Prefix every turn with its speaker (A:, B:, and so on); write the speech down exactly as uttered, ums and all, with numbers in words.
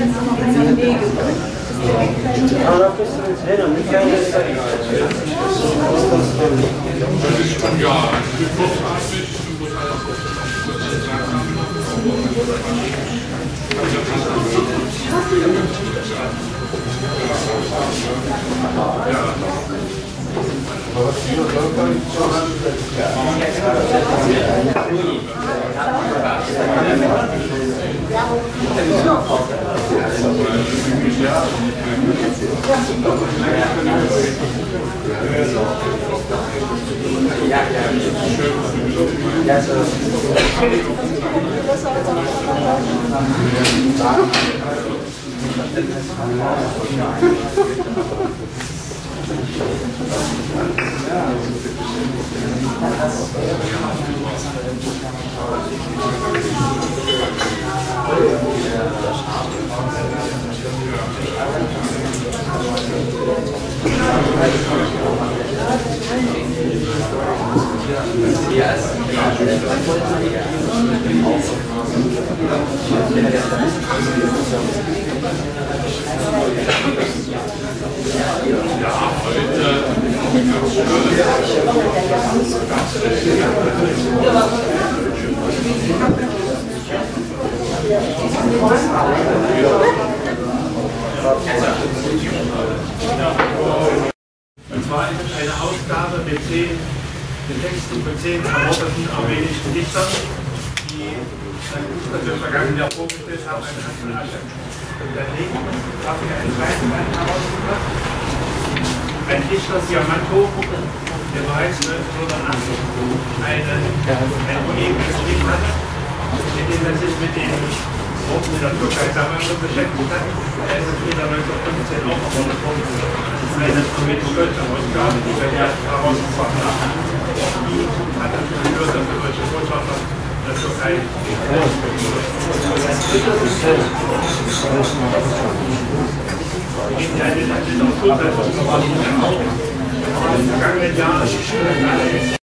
A: Und zwar ist es eine Ausgabe mit zehn mit Texten von zehn ermordeten armenischen Dichtern, die das wir im vergangenen Jahr vorgestellt haben, eine Handvoll Asche. Und daneben habe ich einen zweiten Band herausgebracht. Ein Dichter, Siamanto, der bereits neunzehnhundertachtzig einen, einen Poem geschrieben hatte, in dem er sich mit den Worten in der Türkei damals schon beschäftigt hat. Er ist später neunzehnhundertfünfzehn auch ermordet worden. Das ist eine armenische Völkerausgabe, die wir hier herausgebracht haben. Die hat dazu geführt, dass der deutsche Botschafter der Türkei ja, das ist auch gut, dass wir im vergangenen Jahr